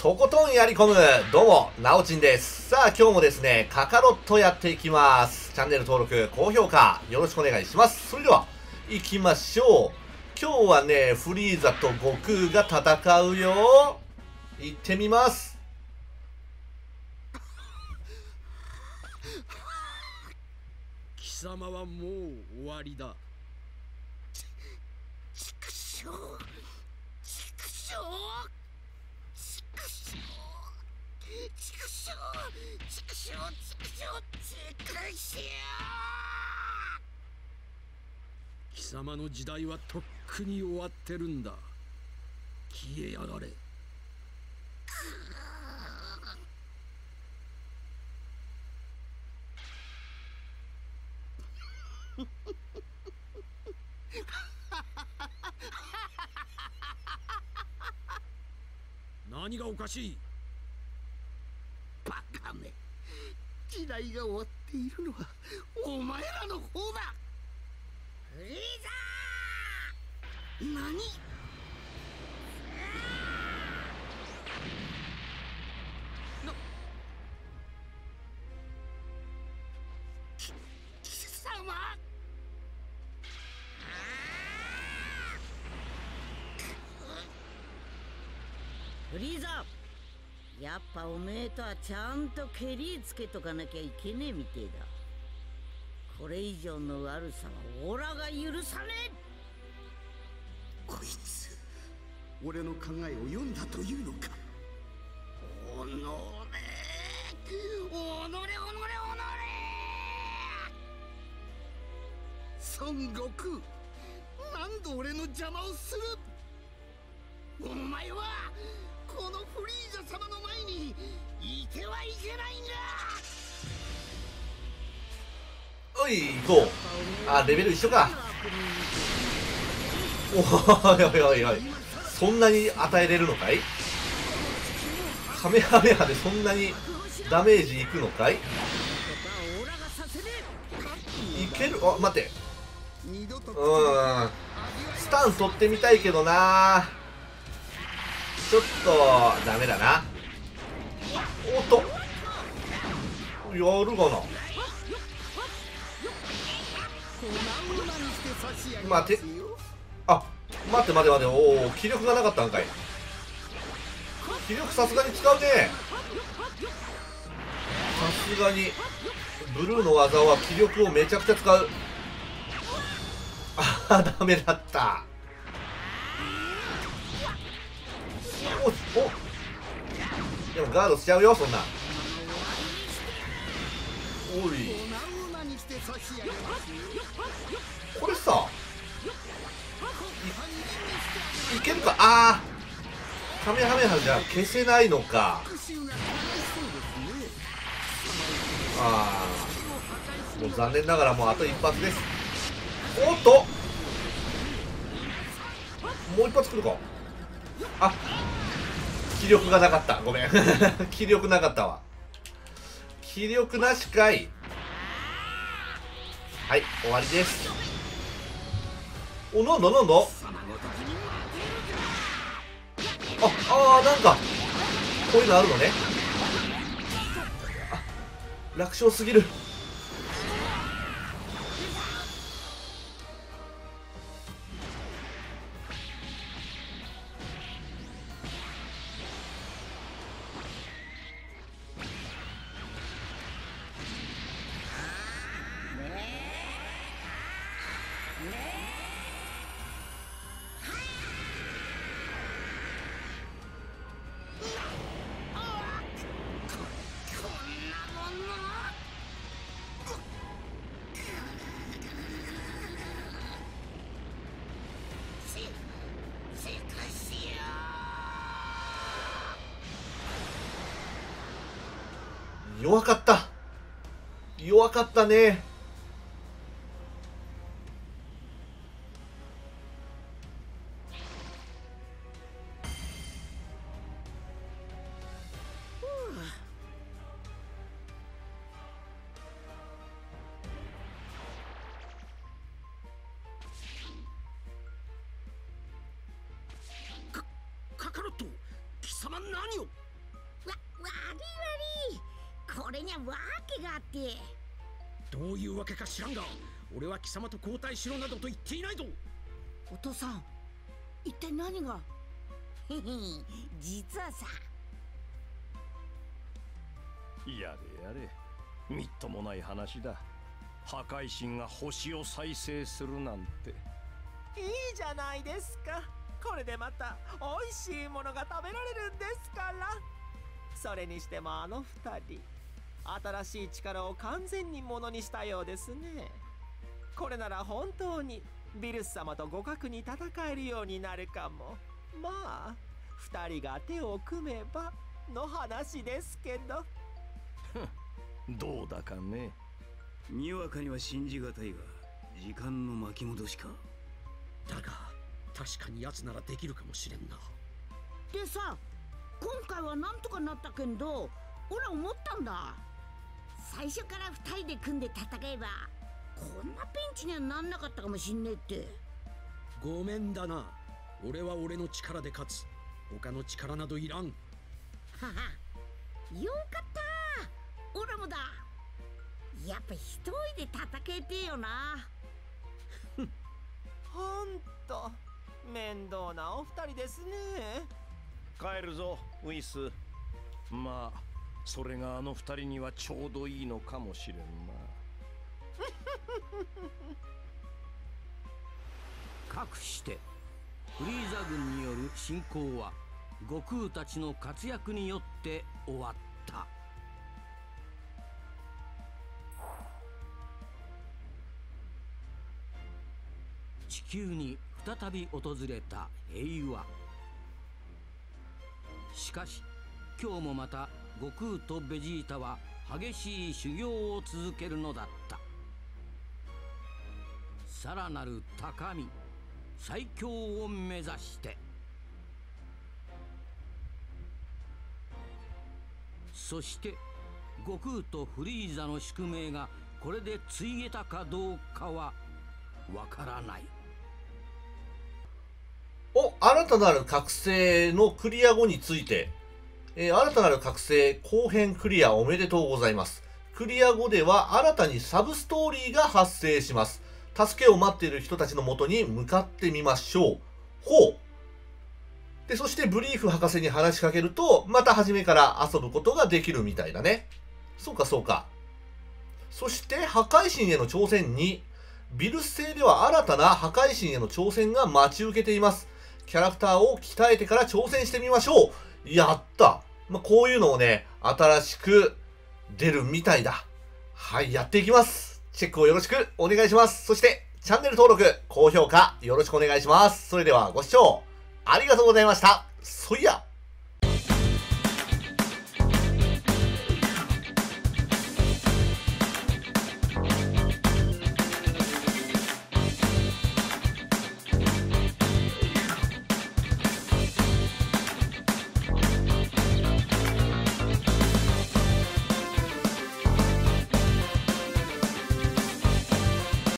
とことんやり込む。どうも、なおちんです。さあ、今日もですね、カカロットやっていきます。チャンネル登録、高評価、よろしくお願いします。それでは、行きましょう。今日はね、フリーザと悟空が戦うよ。行ってみます。 貴様はもう終わりだ。 ちくしょう、ちくしょう、ちくしょう、ちくしょう、ちくしょう、ちくしょう、ちくしょう。 貴様の時代はとっくに終わってるんだ。消えやがれ。何がおかしい？ バカめ、時代が終わっているのはお前らの方だ。フリーザー！何？貴様！ フリーザー、やっぱおめえとはちゃんとケリつけとかなきゃいけねえみてえだ。これ以上の悪さはオラが許さねえ。 こいつ、俺の考えを読んだというのか。おのれ、おのれ、おのれ、おのれ。孫悟空、何度俺の邪魔をする。お前はこのフリーザ様の前にいてはいけないんだ。 おい、行こう。あ、レベル一緒か。おいおいおいおい。そんなに与えれるのかい？カメハメハでそんなにダメージいくのかい？いける？あ、待って。スタン取ってみたいけどな。ちょっとダメだな。おっと、やるかな。待て、あ、待って待て待て。おお、気力がなかったんかい。気力さすがに使うね。さすがにブルーの技は気力をめちゃくちゃ使う。あ、ダメだった。お、でもガードしちゃうよ、そんな。おい、これさ、いけるか。あー、カメハメハじゃ消せないのか。あー、もう残念ながらもうあと一発です。おっと、もう一発来るか。あ、気力がなかった。ごめん。気力なかったわ。気力なしかい。はい、終わりです。お、なんだなんだ。なんかこういうのあるのね。あ、楽勝すぎる。弱かった。弱かったね。 カカロット、貴様何を？ 悪い。これには訳があって。 どういうわけか知らんが、俺は貴様と交代しろなどと言っていないぞ。 お父さん、一体何が？実はさ。 やれやれ、みっともない話だ。破壊神が星を再生するなんて。 いいじゃないですか。これでまた美味しいものが食べられるんですから。それにしてもあの二人、新しい力を完全にものにしたようですね。これなら本当にビルス様と互角に戦えるようになるかも。まあ二人が手を組めばの話ですけど。 どうだかね。 にわかには信じがたいが、時間の巻き戻しか。 だが確かに奴ならできるかもしれんな。 でさ、今回はなんとかなったけんど、俺思ったんだ。最初から二人で組んで戦えばこんなピンチにはなんなかったかもしんねえって。 ごめんだな。俺は俺の力で勝つ。他の力などいらん。 はは、よかった。俺もだ。やっぱ一人で戦えてえよな。 ほんと面倒なお二人ですね。 帰るぞウィス。まあそれがあの二人にはちょうどいいのかもしれんな。 かくしてフリーザ軍による侵攻は悟空たちの活躍によって終わった。地球に再び訪れた平和。しかし今日もまた悟空とベジータは激しい修行を続けるのだった。さらなる高み、最強を目指して。そして悟空とフリーザの宿命がこれでついえたかどうかはわからない。 新たなる覚醒のクリア後について、新たなる覚醒後編クリアおめでとうございます。クリア後では新たにサブストーリーが発生します。助けを待っている人たちのもとに向かってみましょう。ほう。で、そしてブリーフ博士に話しかけると、また初めから遊ぶことができるみたいだね。そうかそうか。そして破壊神への挑戦に、ビルス星では新たな破壊神への挑戦が待ち受けています。キャラクターを鍛えてから挑戦してみましょう。やった。こういうのをね、新しく出るみたいだ。はい、やっていきます。チェックをよろしくお願いします。そして、チャンネル登録、高評価よろしくお願いします。それではご視聴ありがとうございました。そいや。